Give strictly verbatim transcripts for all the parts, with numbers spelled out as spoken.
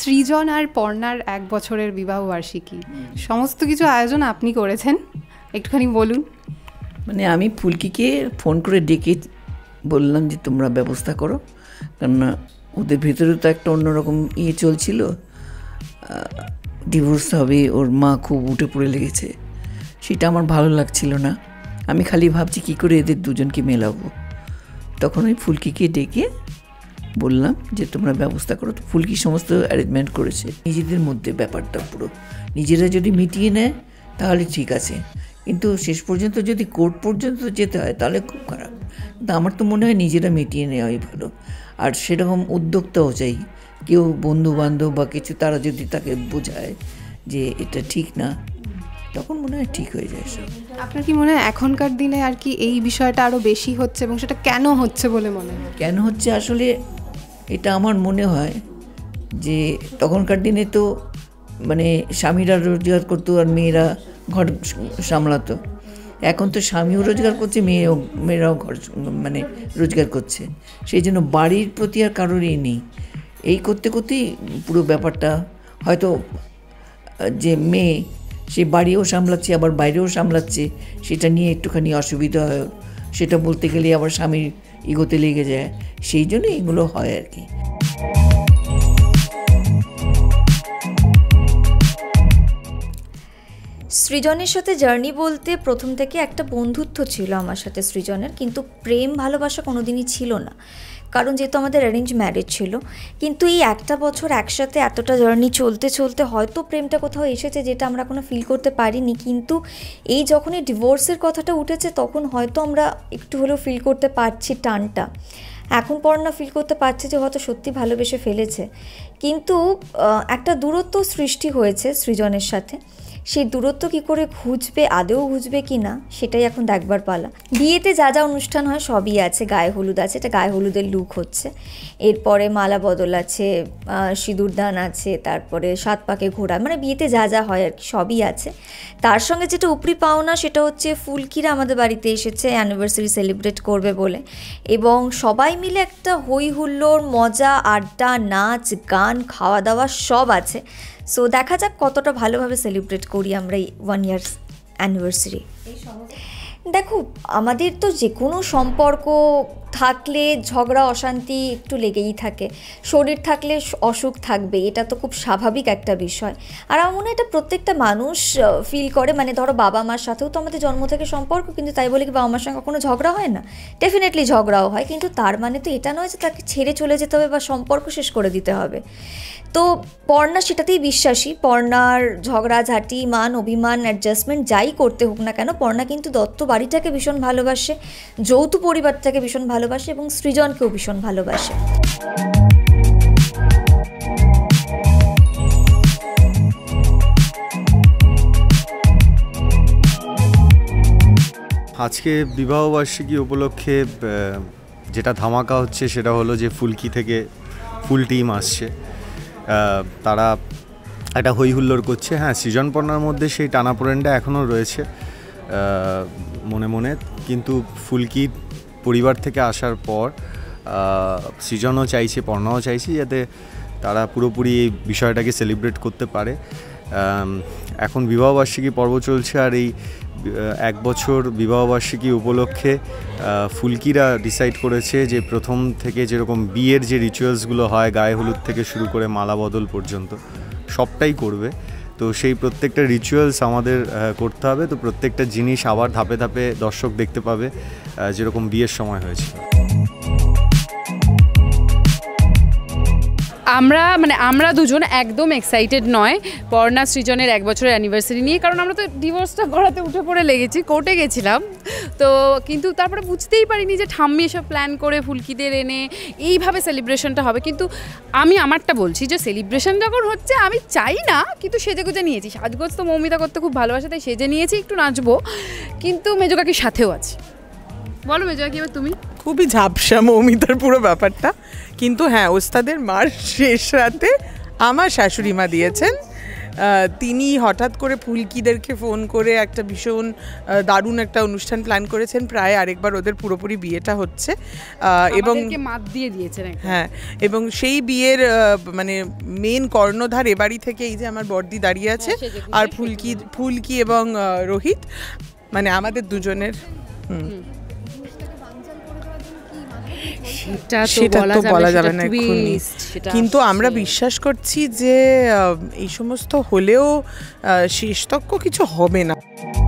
সৃজন আর পর্ণার এক বছরের বিবাহ বার্ষিকী, সমস্ত কিছু আয়োজন আপনি করেছেন, একটুখানি বলুন। মানে আমি ফুলকিকে ফোন করে ডেকে বললাম যে তোমরা ব্যবস্থা করো, কেননা ওদের ভেতরে তো একটা অন্যরকম ইয়ে চলছিল, ডিভোর্স হবে, ওর মা খুব উঠে পড়ে লেগেছে, সেটা আমার ভালো লাগছিল না। আমি খালি ভাবছি কী করে এদের দুজনকে মেলাবো। তখন ওই ফুলকিকে ডেকে বললাম যে তোমরা ব্যবস্থা করো। তো ফুলকি সমস্ত অ্যারেঞ্জমেন্ট করেছে নিজেদের মধ্যে, ব্যাপারটা পুরো নিজেরা যদি মিটিয়ে নেয় তাহলে ঠিক আছে, কিন্তু শেষ পর্যন্ত যদি কোর্ট পর্যন্ত যেতে হয় তাহলে খুব খারাপ। কিন্তু আমার তো মনে হয় নিজেরা মিটিয়ে নেওয়াই ভালো। আর সেরকম উদ্যোক্তাও চাই, কেউ বন্ধু বান্ধব বা কিছু তারা যদি তাকে বোঝায় যে এটা ঠিক না, তখন মনে হয় ঠিক হয়ে যায় সব। আপনার কি মনে হয় এখনকার দিনে আর কি এই বিষয়টা আরও বেশি হচ্ছে, এবং সেটা কেন হচ্ছে বলে মনে হয়? কেন হচ্ছে আসলে এটা আমার মনে হয় যে তখনকার দিনে তো মানে স্বামীরা রোজগার করতো আর মেয়েরা ঘর সামলাতো। এখন তো স্বামীও রোজগার করছে, মেয়েও মেয়েরাও ঘর মানে রোজগার করছে, সেই জন্য বাড়ির প্রতি আর কারোরই নেই। এই করতে করতেই পুরো ব্যাপারটা হয়তো যে মেয়ে সে বাড়িও সামলাচ্ছে আবার বাইরেও সামলাচ্ছে, সেটা নিয়ে একটুখানি অসুবিধা হয়, সেটা বলতে গেলে আবার স্বামীর ইগোতে লেগে যায়, সেই জন্য এগুলো হয় আর কি। সৃজনের সাথে জার্নি বলতে প্রথম থেকে একটা বন্ধুত্ব ছিল আমার সাথে সৃজনের, কিন্তু প্রেম ভালোবাসা কোনোদিনই ছিল না, কারণ যেহেতু আমাদের অ্যারেঞ্জ ম্যারেজ ছিল। কিন্তু এই একটা বছর একসাথে এতটা জার্নি চলতে চলতে হয়তো প্রেমটা কোথাও এসেছে যেটা আমরা কোনো ফিল করতে পারিনি, কিন্তু এই যখন এই ডিভোর্সের কথাটা উঠেছে তখন হয়তো আমরা একটু হলেও ফিল করতে পারছি টানটা। এখন পর্ণা ফিল করতে পারছে যে হয়তো সত্যি ভালোবেসে ফেলেছে, কিন্তু একটা দূরত্ব সৃষ্টি হয়েছে সৃজনের সাথে। সেই দূরত্ব কী করে ঘুচবে, আদেও ঘুচবে কি না, সেটাই এখন দেখবার পালা। বিয়েতে যা যা অনুষ্ঠান হয় সবই আছে, গায়ে হলুদ আছে, এটা গায়ে হলুদের লুক হচ্ছে, এরপরে মালা বদল আছে, সিঁদুরদান আছে, তারপরে সাত পাকে ঘোরা, মানে বিয়েতে যা যা হয় আর কি সবই আছে। তার সঙ্গে যেটা উপরি পাওনা সেটা হচ্ছে ফুলকিরা আমাদের বাড়িতে এসেছে অ্যানিভার্সারি সেলিব্রেট করবে বলে, এবং সবাই মিলে একটা হই হুল্লোড়, মজা, আড্ডা, নাচ, গান, খাওয়া দাওয়া সব আছে। সো দেখা যাক কতটা ভালোভাবে সেলিব্রেট করি আমরা এই ওয়ান ইয়ার্স অ্যানিভার্সারি। দেখো, আমাদের তো যে কোনো সম্পর্ক থাকলে ঝগড়া অশান্তি একটু লেগেই থাকে, শরীর থাকলে অসুখ থাকবে, এটা তো খুব স্বাভাবিক একটা বিষয়। আর আমার মনে হয় এটা প্রত্যেকটা মানুষ ফিল করে। মানে ধরো বাবা মার সাথেও তো আমাদের জন্ম থেকে সম্পর্ক, কিন্তু তাই বলে কি বাবা মার সঙ্গে কখনো ঝগড়া হয় না? ডেফিনেটলি ঝগড়াও হয়, কিন্তু তার মানে তো এটা নয় যে তাকে ছেড়ে চলে যেতে হবে বা সম্পর্ক শেষ করে দিতে হবে। তো পর্ণা সেটাতেই বিশ্বাসী। পর্ণার ঝগড়াঝাঁটি, মান অভিমান, অ্যাডজাস্টমেন্ট যাই করতে হোক না কেন, পর্ণা কিন্তু দত্ত বাড়িটাকে ভীষণ ভালোবাসে, যৌথ পরিবারটাকে ভীষণ ভালোবাসে এবং সৃজনকেও ভীষণ ভালোবাসে। আজকে বিবাহবার্ষিকী উপলক্ষে যেটা ধামাকা হচ্ছে সেটা হলো যে ফুলকি থেকে ফুল টিম আসছে, তারা একটা হই হুল্লোড় করছে। হ্যাঁ, সৃজন পর্ণার মধ্যে সেই টানাপোড়েনটা এখনও রয়েছে মনে মনে, কিন্তু ফুলকি পরিবার থেকে আসার পর সৃজনও চাইছে, পর্ণাও চাইছে যাতে তারা পুরোপুরি এই বিষয়টাকে সেলিব্রেট করতে পারে। এখন বিবাহবার্ষিকী পর্ব চলছে, আর এই এক বছর বিবাহবার্ষিকী উপলক্ষে ফুলকিরা ডিসাইড করেছে যে প্রথম থেকে যেরকম বিয়ের যে রিচুয়ালসগুলো হয়, গায়ে হলুদ থেকে শুরু করে মালা বদল পর্যন্ত সবটাই করবে। তো সেই প্রত্যেকটা রিচুয়ালস আমাদের করতে হবে। তো প্রত্যেকটা জিনিস আবার ধাপে ধাপে দর্শক দেখতে পাবে, যেরকম বিয়ের সময় হয়েছিল। আমরা মানে আমরা দুজন একদম এক্সাইটেড নয় পর্ণা সৃজনের এক বছরের অ্যানিভার্সারি নিয়ে, কারণ আমরা তো ডিভোর্সটা করাতে উঠে পড়ে লেগেছি, কোর্টে গেছিলাম তো, কিন্তু তারপরে বুঝতেই পারিনি যে ঠাম্মি এসব প্ল্যান করে ফুলকিদের এনে এইভাবে সেলিব্রেশনটা হবে। কিন্তু আমি আমারটা বলছি যে সেলিব্রেশন যখন হচ্ছে আমি চাই না, কিন্তু সেজে গুজে নিয়েছি। সাজগোজ তো মৌমিতা করতে খুব ভালোবাসে, তাই সেজে নিয়েছি, একটু নাচবো, কিন্তু মেজো কাকির সাথেও আছে। বলো মেজো কাকি, এবার তুমি। খুবই ঝাপসা মৌমিতার পুরো ব্যাপারটা, কিন্তু হ্যাঁ ওস্তাদের মার শেষ রাতে আমার শাশুড়ি মা দিয়েছেন তিনি হঠাৎ করে ফুলকিদেরকে ফোন করে একটা ভীষণ দারুণ একটা অনুষ্ঠান প্ল্যান করেছেন। প্রায় আরেকবার ওদের পুরোপুরি বিয়েটা হচ্ছে এবং মাত দিয়ে দিয়েছেন। হ্যাঁ, এবং সেই বিয়ের মানে মেন কর্ণধার এ বাড়ি থেকে এই যে আমার বড়দি দাঁড়িয়ে আছে, আর ফুলকি ফুলকি এবং রোহিত, মানে আমাদের দুজনের। হুম, সেটা তো বলা যাবে না এক্ষুনি, কিন্তু আমরা বিশ্বাস করছি যে এই সমস্ত হলেও শেষতক্ষ কিছু হবে না।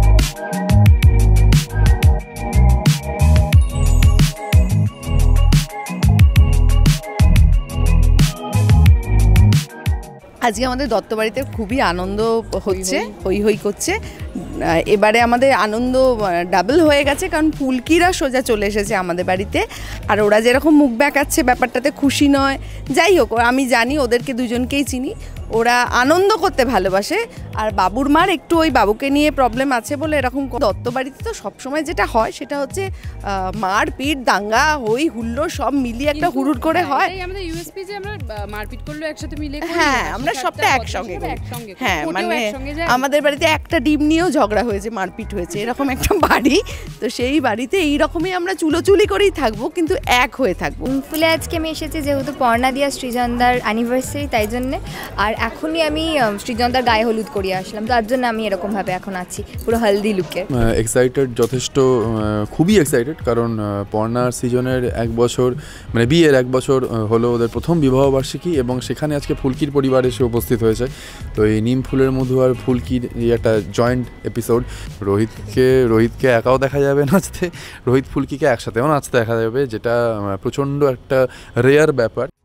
আজকে আমাদের দত্তবাড়িতে খুবই আনন্দ হচ্ছে, হই হই করছে। এবারে আমাদের আনন্দ ডাবল হয়ে গেছে, কারণ ফুলকিরা সোজা চলে এসেছে আমাদের বাড়িতে। আর ওরা যেরকম মুখ ব্যাকাচ্ছে ব্যাপারটাতে খুশি নয়। যাই হোক, আমি জানি ওদেরকে দুজনকেই চিনি, ওরা আনন্দ করতে ভালোবাসে। আর বাবুর মার একটু ওই বাবুকে নিয়ে প্রবলেম আছে বলে এরকম। দত্তবাড়িতে তো সবসময় যেটা হয় সেটা হচ্ছে মার পিট দাঙ্গা হই হুল্লোড় সব মিলিয়ে একটা হুড়ুড় করে হয়। আমাদের ইউএসপি যে আমরা মারপিট করলেও একসাথে মিলে করি। হ্যাঁ, আমরা সবটা একসঙ্গে করি। হ্যাঁ, মানে আমাদের বাড়িতে একটা ডিম নিয়েও ঝগড়া হয়েছে, মারপিট হয়েছে, এরকম একটা বাড়ি। তো সেই বাড়িতে এইরকমই আমরা চুলোচুলি করেই থাকবো, কিন্তু এক হয়ে থাকবো। ফুলে আজকে আমি এসেছি যেহেতু পর্ণা দিয়া সৃজনদার অ্যানিভার্সারি, তাই জন্যে। আর এখনই আমি সৃজনদার গায়ে হলুদ করিয়ে আসলাম, তার জন্য আমি এরকমভাবে এখন আছি পুরো হলদি লুকে। এক্সাইটেড, যথেষ্ট, খুবই এক্সাইটেড, কারণ পর্ণার সৃজনের এক বছর মানে বিয়ের এক বছর হলো ওদের প্রথম বিবাহবার্ষিকী, এবং সেখানে আজকে ফুলকির পরিবার এসে উপস্থিত হয়েছে। তো এই নিম ফুলের মধু আর ফুলকির এই একটা জয়েন্ট এপিসোড। রোহিতকে রোহিতকে একাও দেখা যাবে নাচতে, রোহিত ফুলকিকে একসাথেও নাচতে দেখা যাবে, যেটা প্রচণ্ড একটা রেয়ার ব্যাপার।